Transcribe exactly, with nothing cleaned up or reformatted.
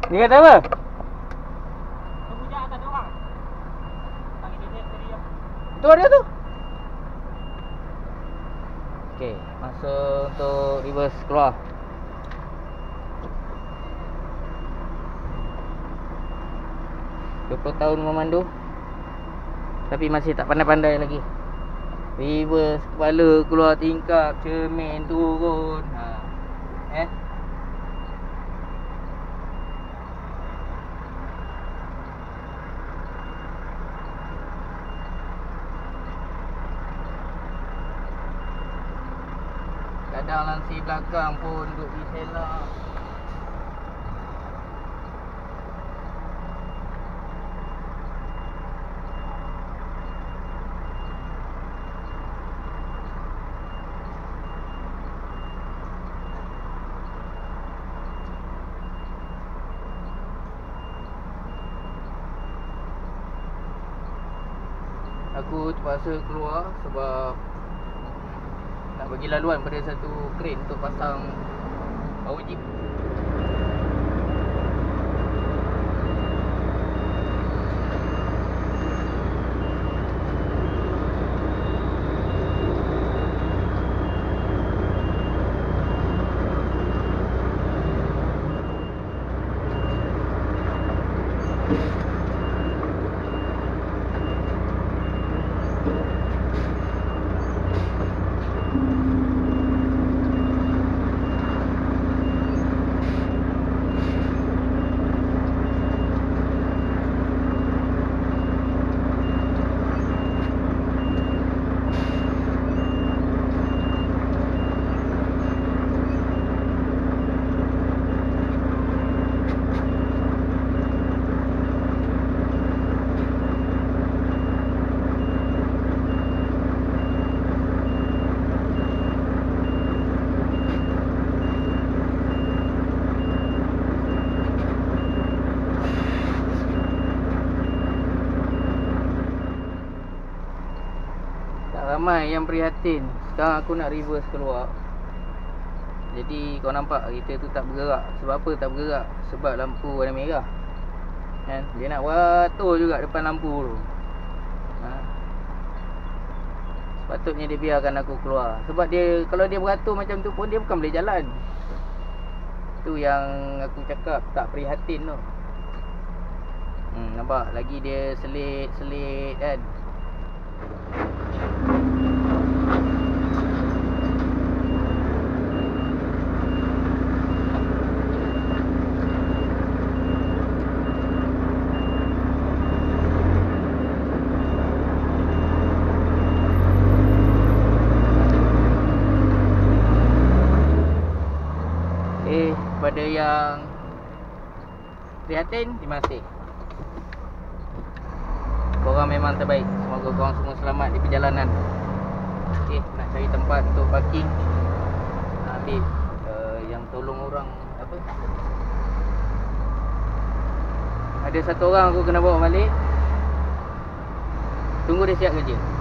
Dia kata apa? Pembujak tak ada orang. Tak ada dia tadi ya. Tu dia tu. Okey, masuk untuk reverse keluar. dua puluh tahun memandu tapi masih tak pandai-pandai lagi. Reverse, kepala keluar tingkap, cermin turun. Ha. Eh? Kadang lansi belakang pun duduk di selak. Aku terpaksa keluar sebab nak bagi laluan pada satu kren untuk pasang power jeep. Ramai yang prihatin. Sekarang aku nak reverse keluar. Jadi kau nampak kereta tu tak bergerak. Sebab apa tak bergerak? Sebab lampu warna merah kan? Dia nak beratur juga depan lampu tu. ha? Sepatutnya dia biarkan aku keluar. Sebab dia, kalau dia beratur macam tu pun, dia bukan boleh jalan. Tu yang aku cakap tak prihatin tu. hmm, Nampak lagi dia selit-selit kan. Eh, pada yang prihatin, terima kasih. Korang memang terbaik. Semoga korang semua selamat di perjalanan. Okey, nak cari tempat untuk parking. Nak ambil uh, yang tolong orang apa? Ada satu orang aku kena bawa balik. Tunggu dia siap kerja.